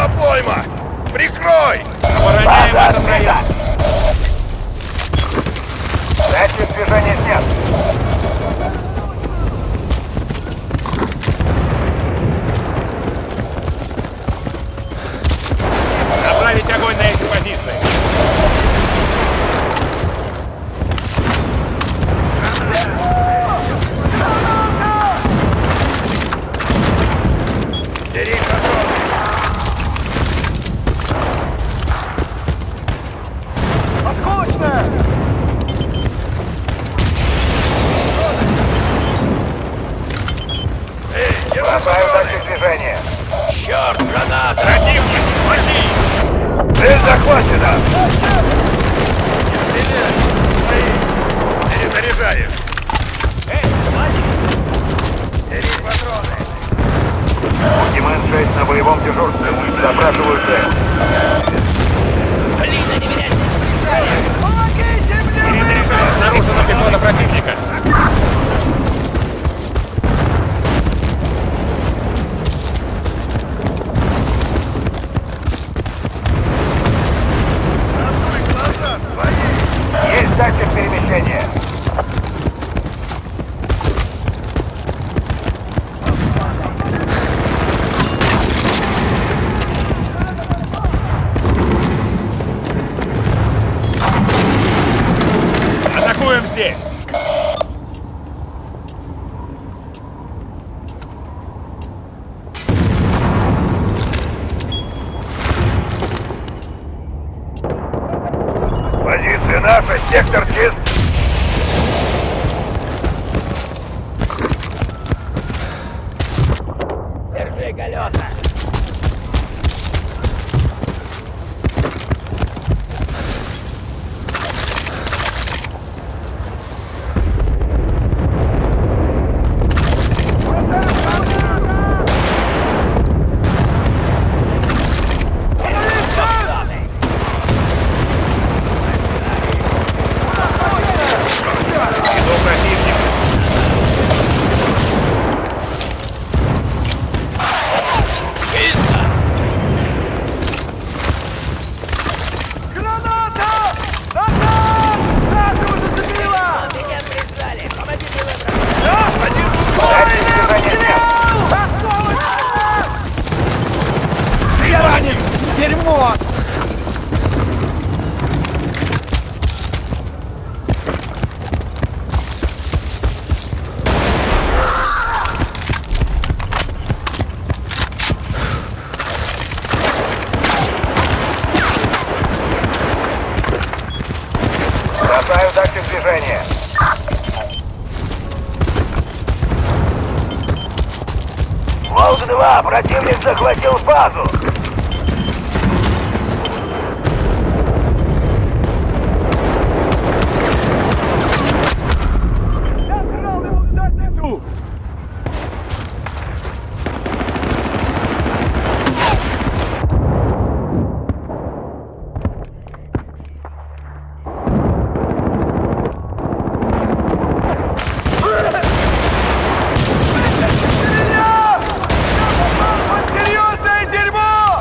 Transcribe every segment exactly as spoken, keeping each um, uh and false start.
Обойма! Прикрой! Обороняем этот район! Датчик движения снят. Направить огонь на эти позиции! Бери патроны! Осколочная! Эй, держи Бросаю патроны! датчик движения. Черт, граната! Противник! Хвати! Цель захвачена! Стреляй! Свои! Перезаряжаем! Эй, хвати! Бери патроны! Димэн шесть на боевом дежурстве. Запрашиваю цель. Перезаряжаем! Обнаружена пехота противника! Есть датчик перемещения. Атакуем здесь! Позиция наша, сектор чист! Держи колеса! Иду противник! Меня прижали! Помоги мне выбраться! Датчик движения снят. Я ранен! Дерьмо! Бросаю датчик движения. Волк-два, противник захватил базу. Серьезное дерьмо!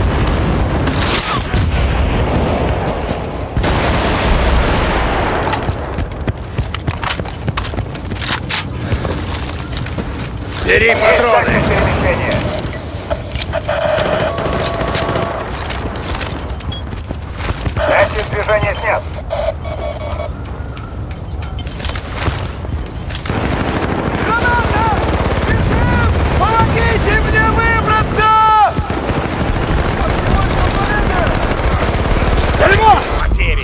Бери Есть патроны! датчик перемещения. Датчик движения снят. Помогите мне выбраться! Дерьмо! Потери!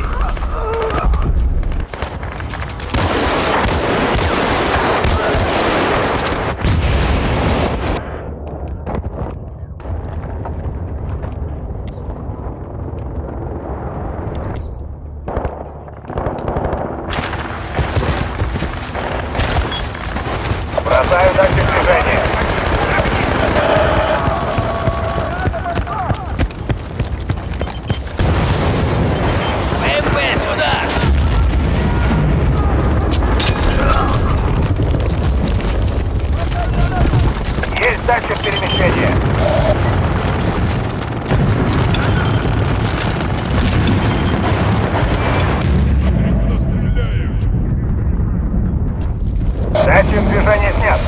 Датчик движения снят.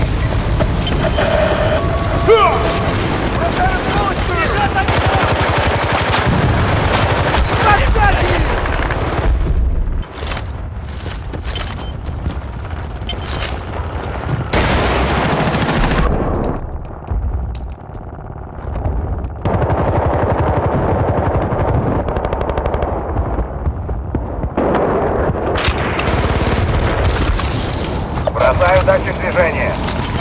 Бросаю датчик движения.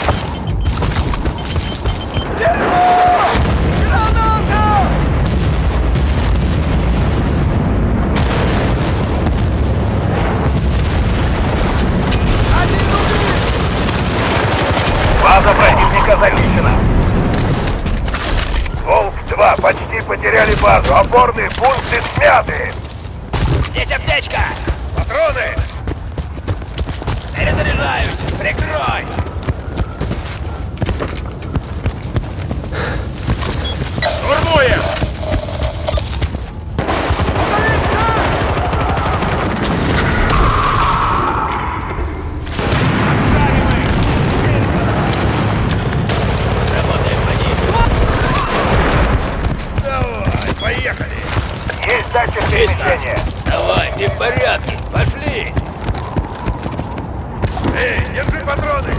База противника зачищена. Волк-два, почти потеряли базу. Опорные пункты смяты. Здесь аптечка! Патроны! Перезаряжаюсь! Прикрой! Штурмуем! Работаем по ним! Давай, поехали! Есть датчик перемещения. Давай, ты в порядке! Пошли! Эй, держи патроны!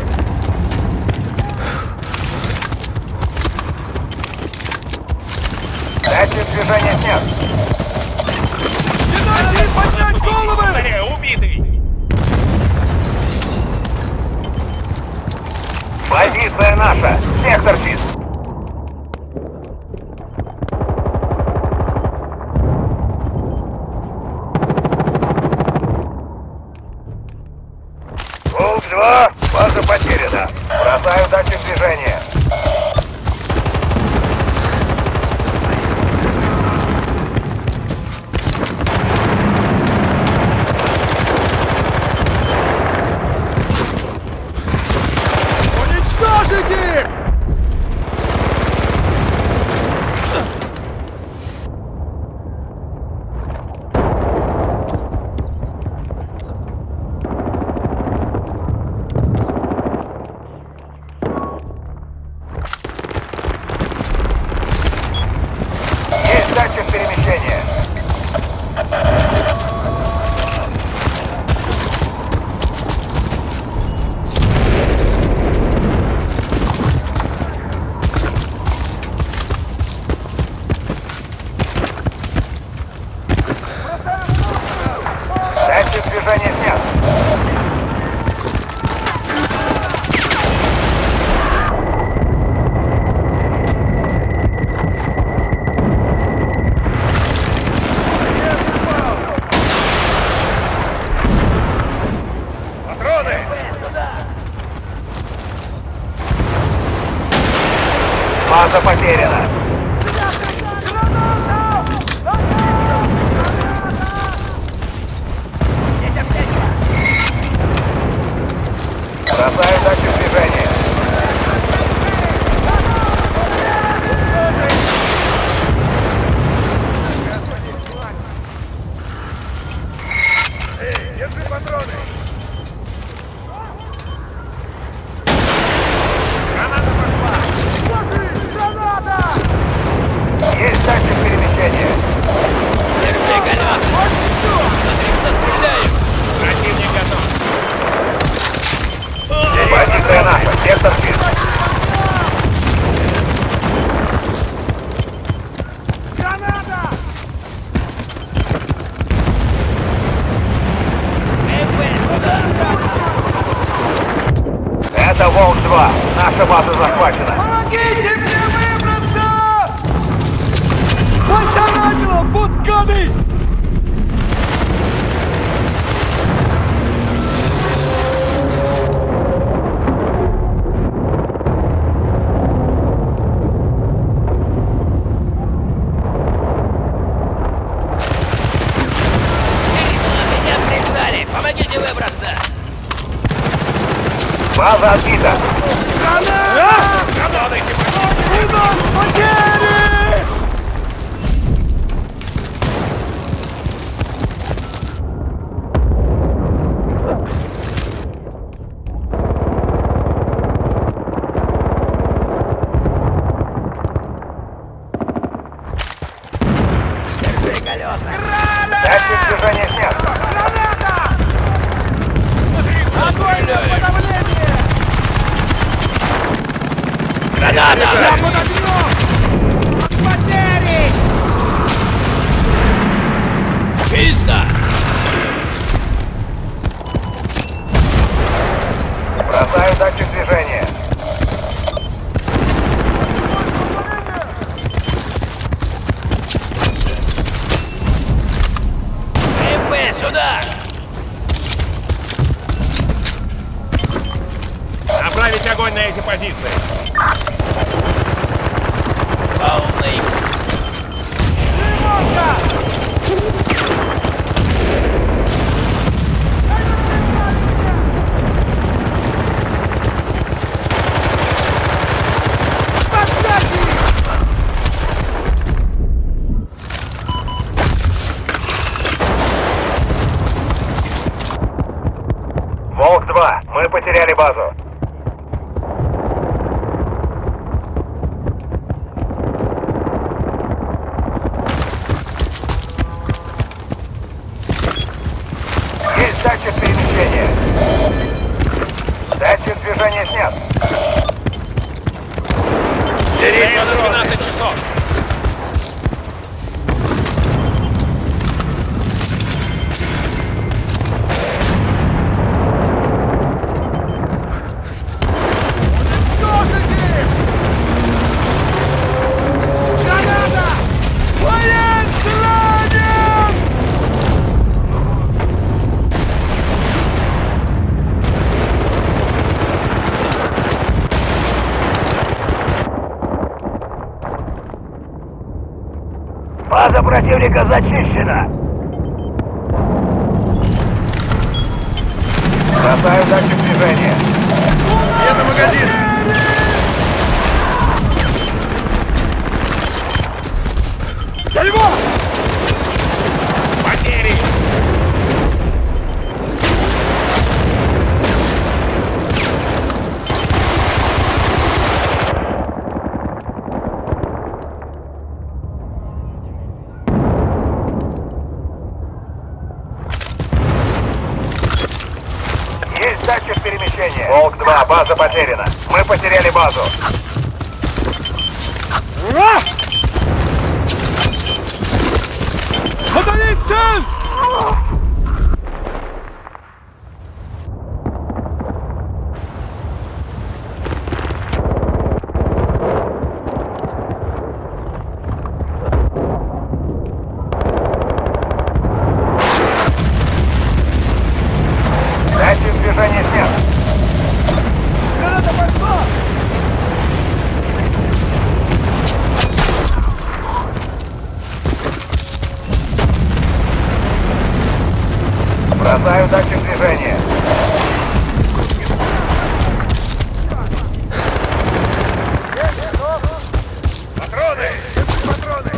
Датчик движения снят. Не дайте им поднять головы! Бля, убитый! Позиция наша. Сектор чист. Волк-два, база потеряна. Бросаю датчик движения. Уничтожить их! Есть датчик перемещения. Датчик движения снят. Патроны! База потеряна. Бросаю датчик движения. Эй, держи патроны! Граната пошла! Есть датчик перемещения. Держи, колёс! Смотри, кто стреляет! Противник готов! Позиция наша. Сектор чист. Это Волк-два. Наша база захвачена. Помогите мне выбраться! Потаранило! Вот гады! Меня прижали! Помогите выбраться! База отбита. У нас потери! Граната! Потери! Чисто! Бросаю датчик движения. МП, сюда! Направить огонь на эти позиции. Полный! Волк-два, мы потеряли базу. Есть датчик перемещения. Датчик движения снят. Время на двенадцать часов. База противника зачищена. Бросаю датчик движения. Это магазин! За него! Потери. Есть датчик перемещения. Волк-два, база потеряна. Мы потеряли базу. Ура! Удалить цель! Датчик движения снят. Граната пошла! Бросаю датчик движения. Патроны! Патроны!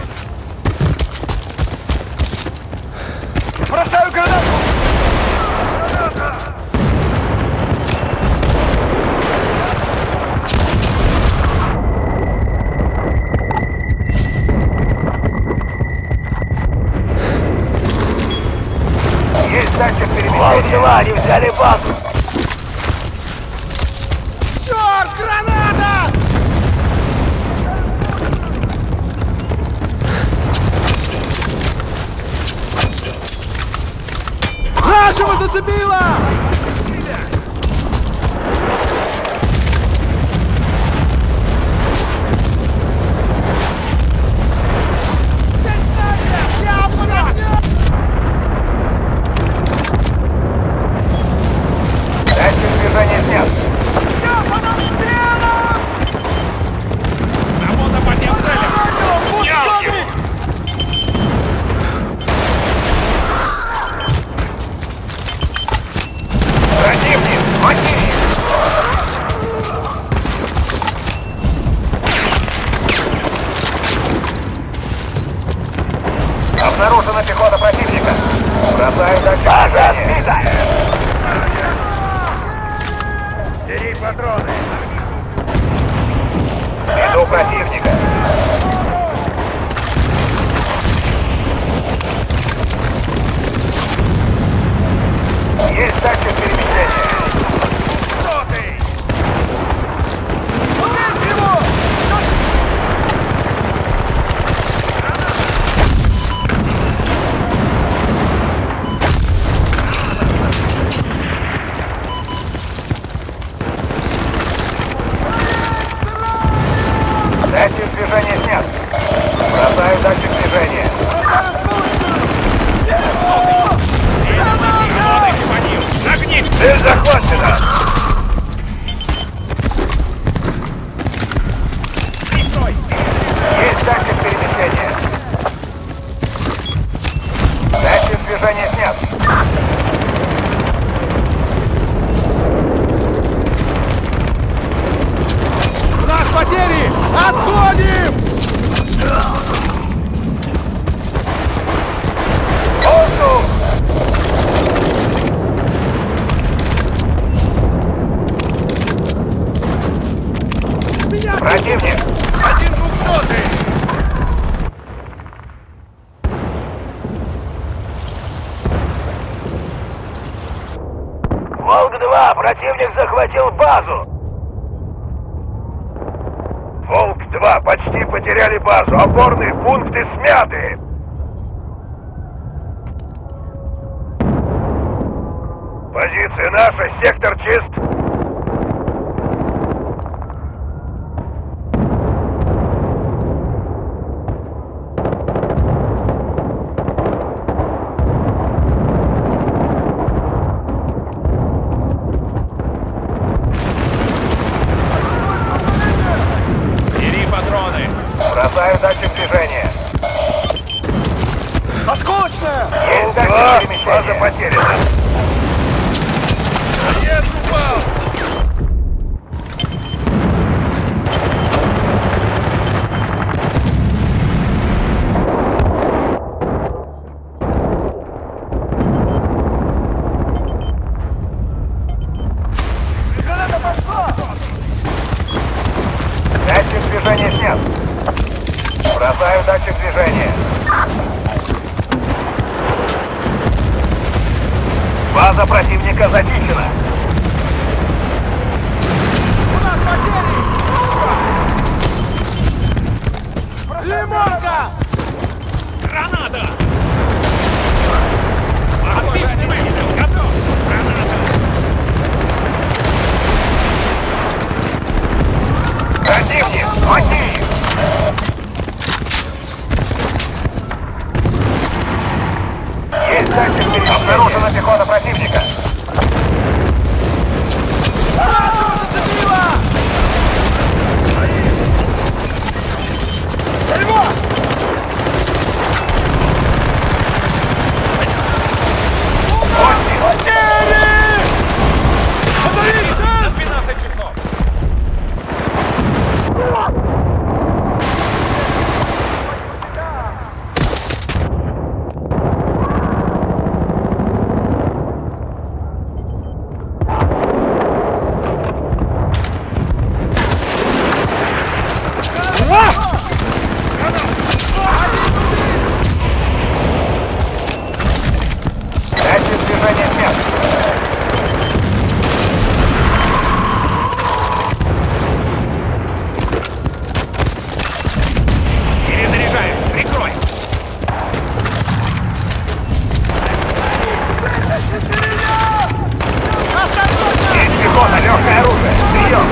Бросаю гранату! Есть датчик перемещения. Волк-два, они взяли базу! Черт, граната! Нашего зацепило! Датчик движения снят. Работа по тем целям. Взял его. Противник, мотив! Обнаружена пехота противника. Бросаю датчик движения. Бери патроны! Иду противника. Есть датчик перемещения. Кто ты? Убейте его! Цель захвачена! Есть датчик перемещения. Датчик движения снят. У нас потери! Отходим! Воздух! Противник! Один двухсотый! Волк-два! Противник захватил базу! Волк-два, почти потеряли базу. Опорные пункты смяты. Позиция наша, сектор чист. Бери патроны! Бросаю датчик движения. Осколочная! Есть Два, датчик база перемещения. потеряна. Боец упал! Датчик движения снят. Бросаю датчик движения. База противника зачищена. У нас потери! Лимонка! Граната! Отличный выстрел! Готов! Граната! Противник! Хвати! Есть датчик перемещения. Обнаружена пехота противника. На двенадцать часов! Датчик движения снят. Перезаряжаю! Прикрой! Есть пехота, легкое оружие. Прием.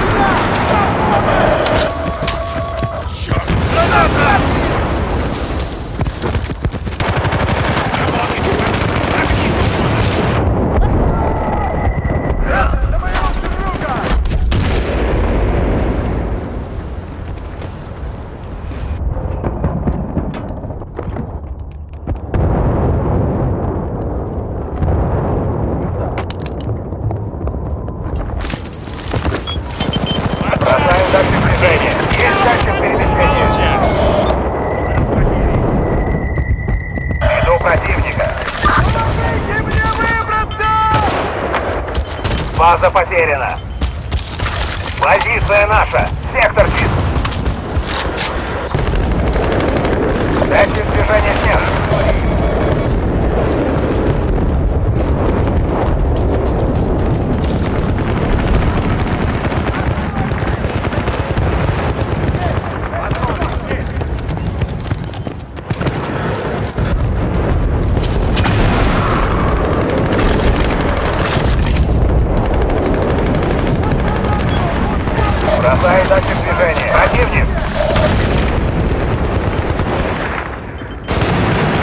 Бросаю датчик движения. Есть датчик перемещения. Иду противника. Помогите мне выбраться! База потеряна. Позиция наша. Сектор чист. Датчик движения снят. Бросаю датчик движения. Противник.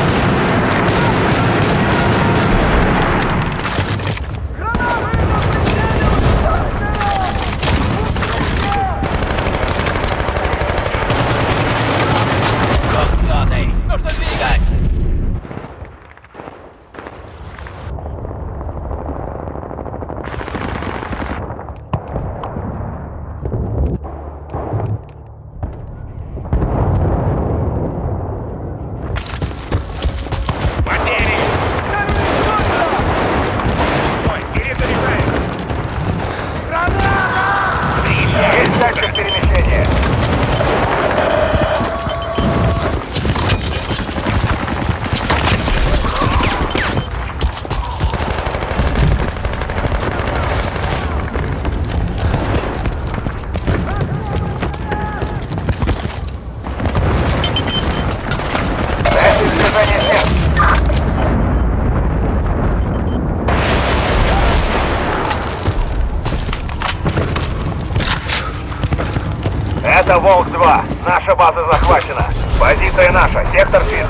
Это Волк-два. Наша база захвачена. Позиция наша. Сектор чист.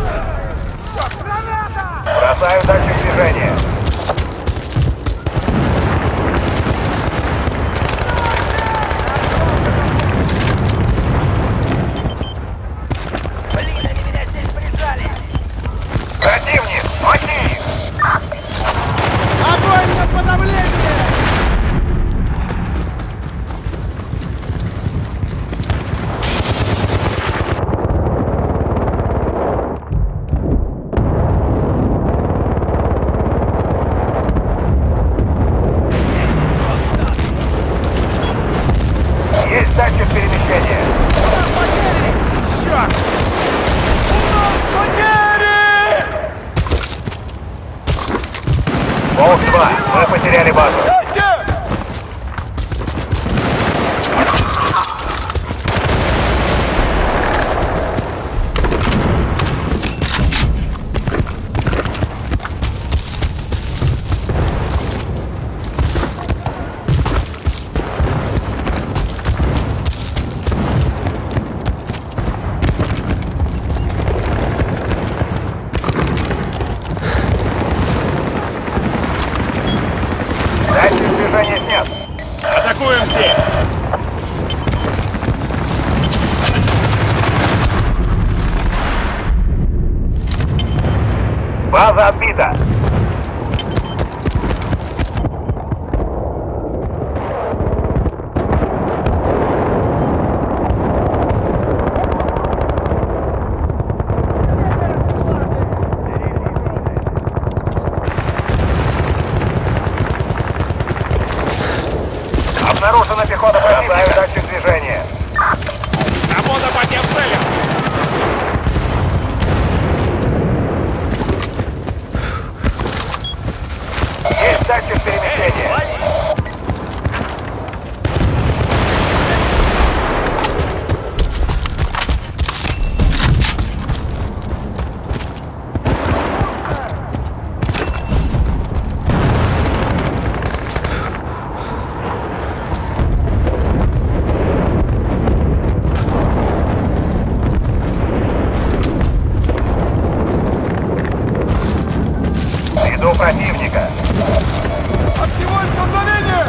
Бросаю датчик движения. Блин, они меня здесь прижали! Противник! Махи! Огонь на подавление! Есть датчик перемещения. Черт! Потери! Волк-два. Мы потеряли базу. Датчик движения снят. Атакуем здесь! База отбита. Обнаружена пехота противника. Бросаю датчик движения. Работа по тем целям! Есть датчик перемещения. Иду противника. Огневое подавление!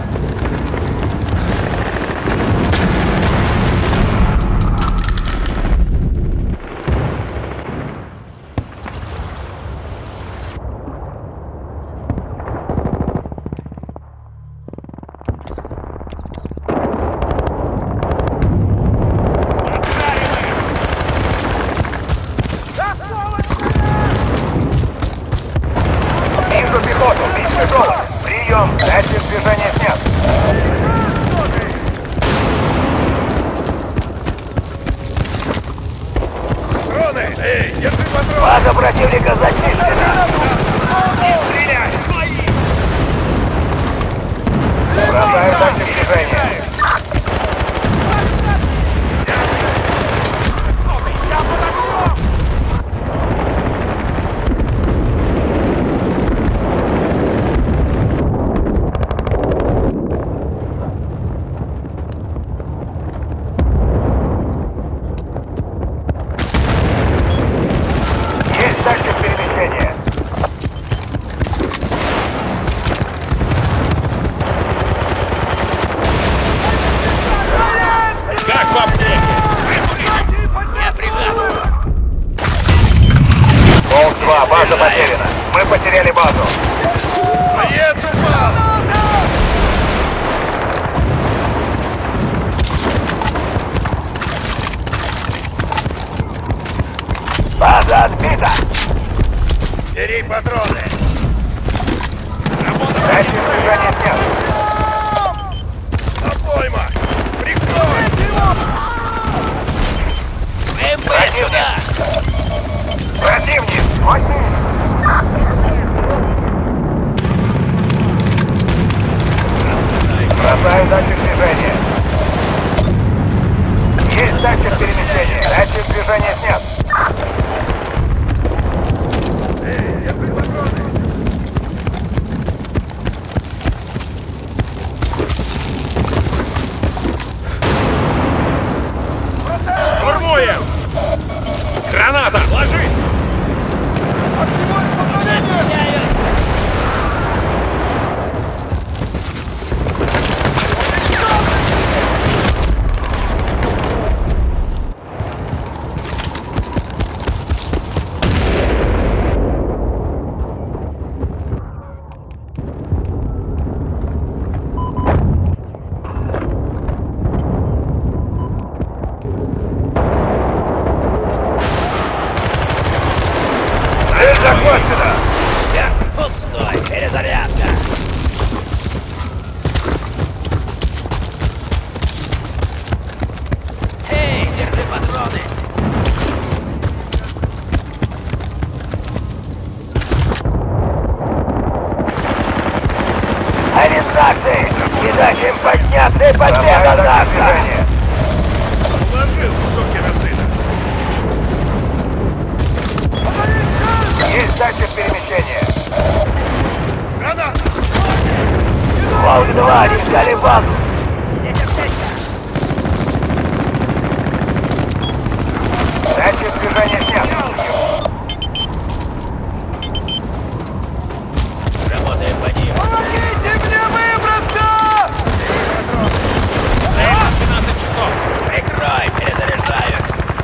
Вижу пехоту. Бить готово. Прием. Датчик движения снят. Дроны! Эй, держи патрон! База противника зачищена. Стреляй! Бросаю датчик движения. Я подогнул! Есть датчик перемещения. Как в аптеке? Я прижал! Волк-два. База потеряна. Мы потеряли базу. Боец упал! База отбита. Бери патроны! Работа по Датчик тем целям! движения снят. Обойма! Прикрой! МП сюда! Противник. Махи! Бросаю датчик движения. Есть датчик перемещения. Датчик движения снят. Они наши! Не дадим подняться, и победа наша! Уложил, сукина сына. Есть датчик перемещения. Гранат! Волк-два, они взяли базу! Датчик движения снят. Работаем по ним. Помогите мне выбраться! семнадцать часов. Прикрой, перезаряжаю.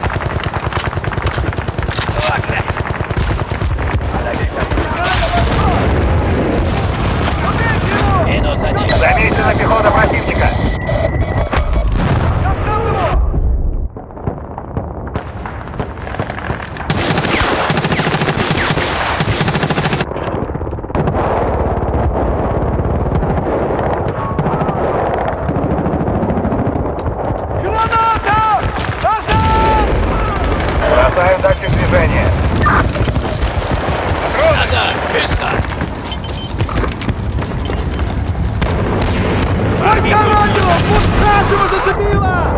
Слушай. Минус один. Замечена пехота противника. Граната! Назад! Бросаю датчик движения. Назад, чисто. Аркарадио! Пусть нашего зацепило!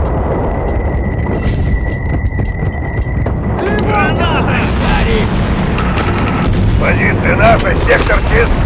Гранаты! Гори! Позиция наша, сектор чист!